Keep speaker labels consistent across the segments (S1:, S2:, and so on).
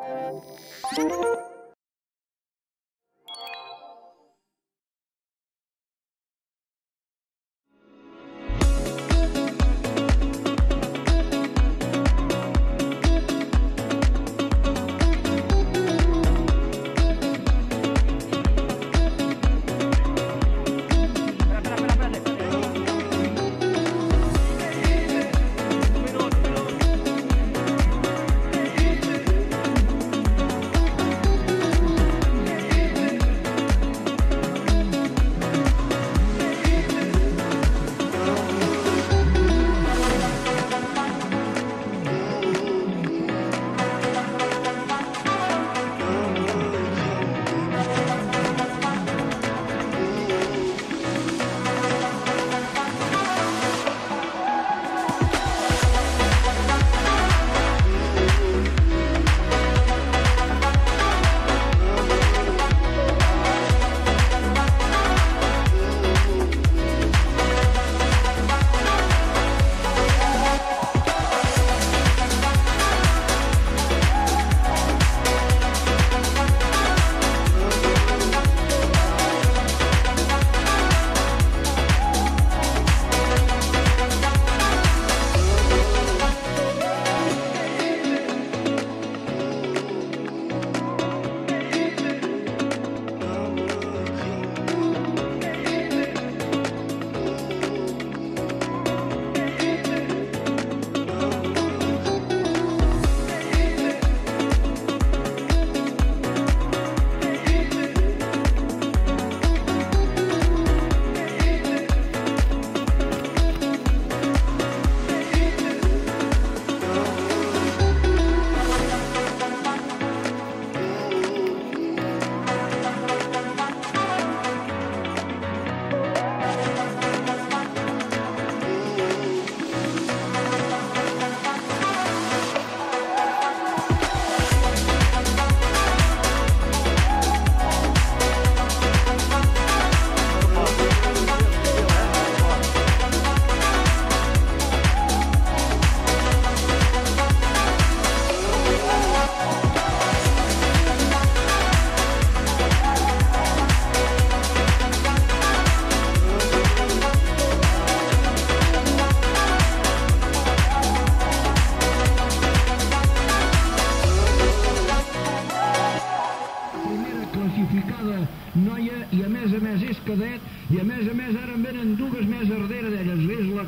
S1: i a més ara en venen dues més darrere d'elles. És la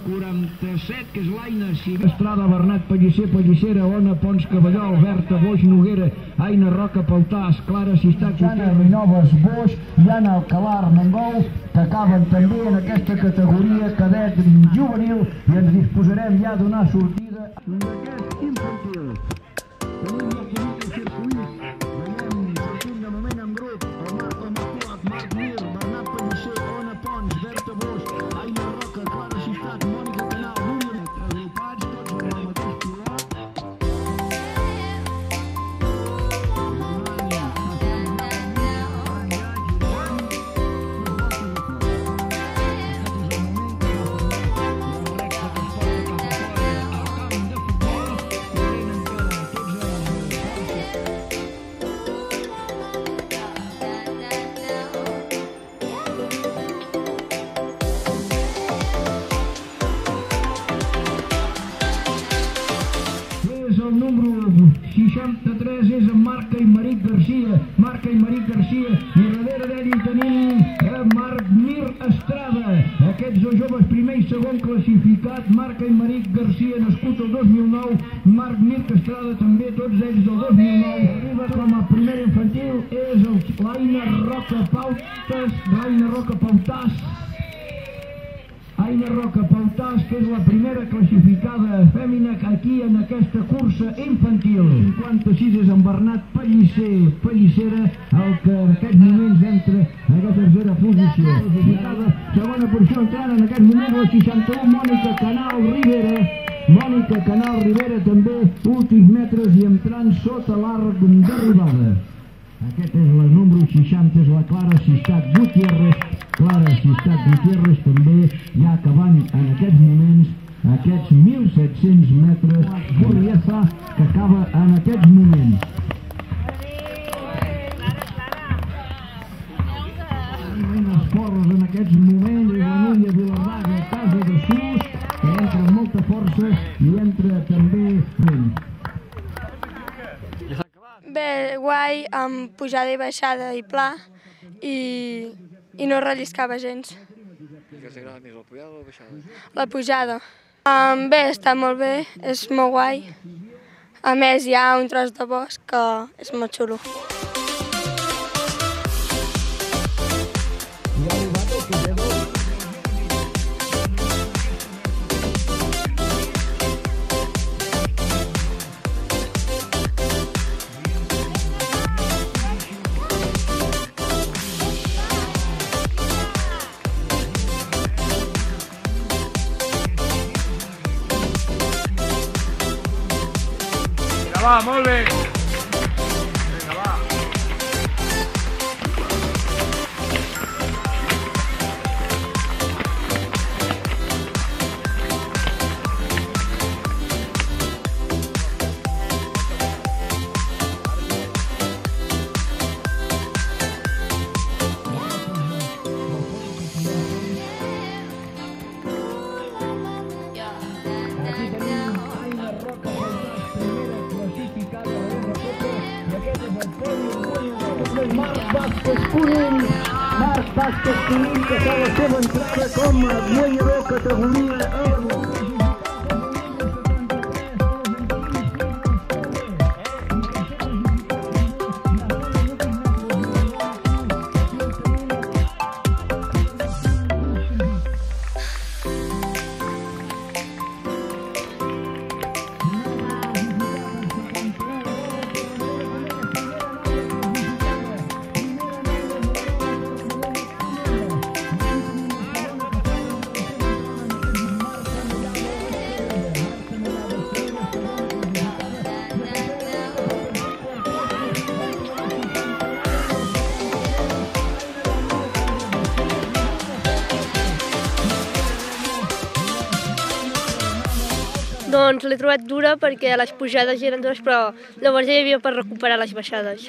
S1: 47, que és l'Aina Civil, Estrada, Bernat, Pellicer, Pellissera, Ona, Pons, Cavallol, Berta, Boix, Noguera, Aina, Roca, Pautàs, Clara, Sistat, Jana, Rinoves, Boix, Llana, Alcalar, Mongol, que acaben també en aquesta categoria cadet juvenil, i ens disposarem ja a donar sortida d'aquest infantil. Tenim ja aquí el circuit, veiem sortint de moment en grup el Marc Macuac, Marc Mir, Bernat Pellicer, Ona Pons, Berta Boix, Aina Roca, Clara Sistat, Mònica Canal, Núria, agrupats tots amb el mateix pilot. El número 63 és en Marc Aymeric Garcia, i darrere d'ell hi tenim Marc Mir Estrada. Aquests dos joves, primer i segon classificat, Marc Aymeric Garcia, nascut el 2009, Marc Mir Estrada també, tots ells del 2009. Arriba com a primer infantil és l'Aina Roca Pautàs, que és la primera classificada fèmina aquí en aquesta cursa infantil. 56 és en Bernat Pellissera, el que en aquests moments entra en aquesta tercera posició. Classificada segona posició, entrant en aquest moment la 61, Mònica Canal Rivera, també últims metres i entrant sota l'arc d'arribada. Aquest és la número 60, és la Clara Sistat Gutiérrez, també ja acabant en aquests moments aquests 1.700 metres, Borrieza, que acaba en aquests moments.
S2: Bé, guai, amb pujada i baixada i pla, i no relliscava gens.
S3: I què t'agrada més, la pujada o la baixada?
S2: La pujada. Bé, està molt bé, és molt guai. A més, hi ha un tros de bosc que és molt xulo.
S3: Va, molt bé! Vinga, va!
S1: Marc Vázquez Cunill, que fa la seva entrada com a guanyador categoria
S4: Doncs l'he trobat dura perquè les pujades eren dures, però llavors ja hi havia per recuperar les baixades.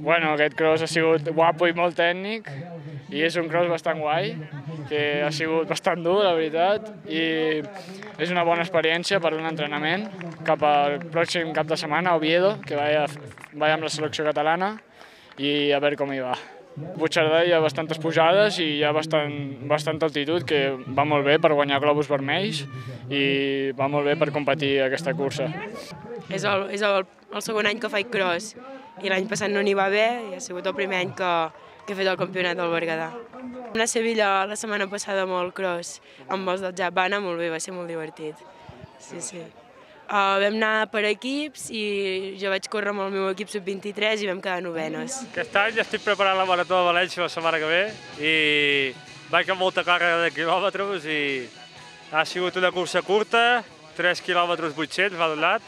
S5: Bueno, aquest cross ha sigut guapo i molt tècnic i és un cross bastant guai, que ha sigut bastant dur, la veritat, i és una bona experiència per un entrenament cap al pròxim cap de setmana a Oviedo, que vaig amb la selecció catalana i a veure com hi va. Puigcerdà hi ha bastantes pujades i hi ha bastanta altitud, que va molt bé per guanyar globus vermells i va molt bé per competir aquesta cursa.
S6: És el segon any que faig cross i l'any passat no n'hi va bé i ha sigut el primer any que he fet el campionat del Berguedà. Vam anar a Sevilla la setmana passada amb el cross, amb els del JAP, va anar molt bé, va ser molt divertit. Sí. Vam anar per equips i jo vaig córrer amb el meu equip sub-23 i vam quedar novenes.
S7: Aquest any estic preparant la Marató de València la setmana que ve i vaig amb molta càrrega de quilòmetres i ha sigut una cursa curta, 3 quilòmetres 800 va d'un lat,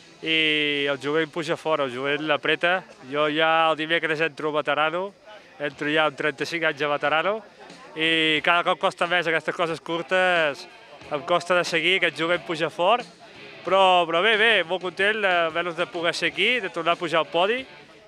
S7: i el jovent puja fora, el jovent l'apreta. Jo ja el dimecres entro veterano, entro ja amb 35 anys de veterano i cada cop costa més aquestes coses curtes, em costa de seguir, aquest jovent puja fort, però bé, molt content almenys de poder ser aquí, de tornar a pujar al podi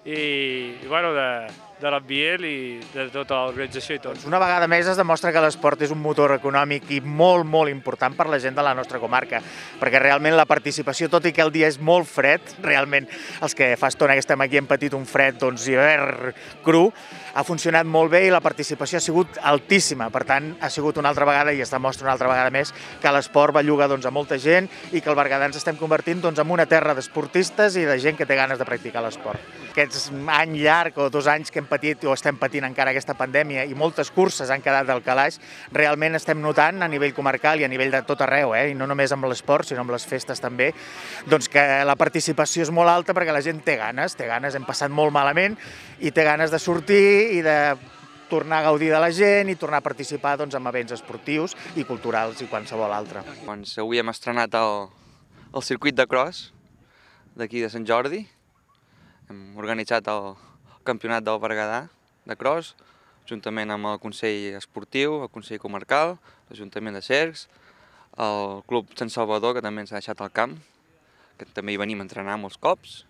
S7: i bueno, de l'ambient i de tota l'organització i tot.
S8: Una vegada més es demostra que l'esport és un motor econòmic i molt important per la gent de la nostra comarca, perquè realment la participació, tot i que el dia és molt fred, realment els que fa estona que estem aquí hem patit un fred hivern cru, ha funcionat molt bé i la participació ha sigut altíssima. Per tant, ha sigut una altra vegada i es demostra una altra vegada més que l'esport belluga a molta gent i que al Berguedà ens estem convertint en una terra d'esportistes i de gent que té ganes de practicar l'esport. Aquests any llarg o 2 anys que hem patit o estem patint encara aquesta pandèmia i moltes curses han quedat al calaix, realment estem notant a nivell comarcal i a nivell de tot arreu, i no només amb l'esport sinó amb les festes també, doncs que la participació és molt alta perquè la gent té ganes, hem passat molt malament i té ganes de sortir i de tornar a gaudir de la gent i tornar a participar en events esportius i culturals i qualsevol altre.
S9: Avui hem estrenat el circuit de cross d'aquí de Sant Jordi. Hem organitzat el campionat del Berguedà de cross, juntament amb el Consell Esportiu, el Consell Comarcal, l'Ajuntament de Cercs, el Club Sant Salvador, que també ens ha deixat al camp, que també hi venim a entrenar molts cops.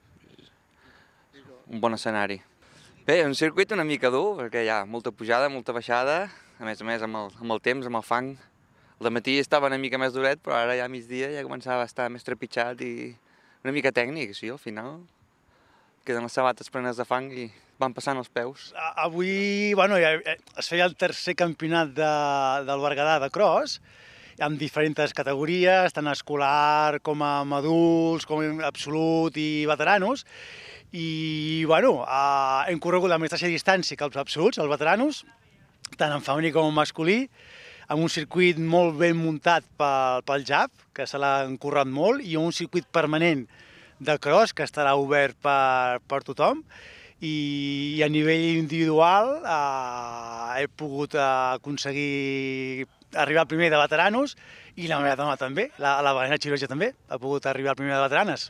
S9: Un bon escenari. Bé, un circuit una mica dur, perquè hi ha molta pujada, molta baixada, a més amb el temps, amb el fang. Al matí estava una mica més duret, però ara ja a migdia ja començava a estar més trepitjat i una mica tècnic, sí, al final. Queden les sabates plenes de fang i van passant els peus.
S10: Avui es feia el tercer campionat del Berguedà de cross, amb diferents categories, tant escolar com amb adults, com en absolut i veteranos. I hem corregut la mateixa distància que els absoluts, els veteranos, tant en femení com en masculí, amb un circuit molt ben muntat pel JAP, que se l'han currat molt, i un circuit permanent de cross que estarà obert per tothom. I a nivell individual he pogut aconseguir arribar al primer de veteranos i la meva dona també, la Valena Xiroja també, ha pogut arribar al primer de veteranes.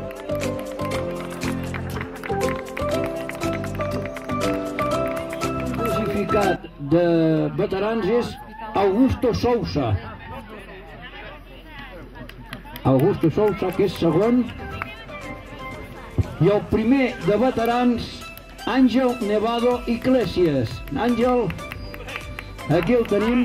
S1: Classificat de veterans és Augusto Sousa. Augusto Sousa, que és segon. I el primer de veterans, Àngel Nevado Iglesias. Àngel, aquí el tenim.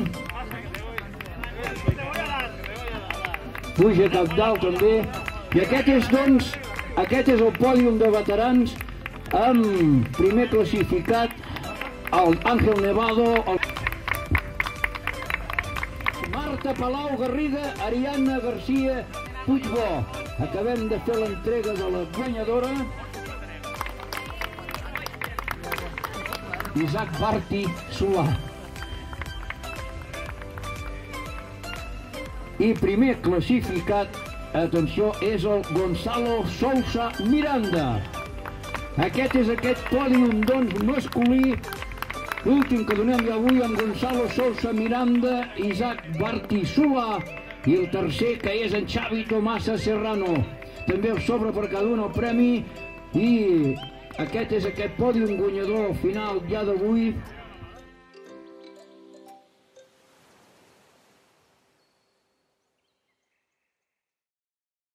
S1: Puja cap dalt també. I aquest és el pòdium de veterans amb primer classificat el Àngel Nevado, Marta Palau Garriga, Ariadna Garcia Puigbó. Acabem de fer l'entrega de la guanyadora. Isaac Barti Solà. I primer classificat, atenció, és el Gonzalo Sousa Miranda. Aquest és aquest pòdium, doncs, masculí. L'últim que donem ja avui amb Gonzalo Sousa Miranda, Isaac Barti Solà, i el tercer, que és en Xavi Tomasa Serrano. També el sobre per cada un el premi, i aquest és aquest pòdium guanyador final ja d'avui.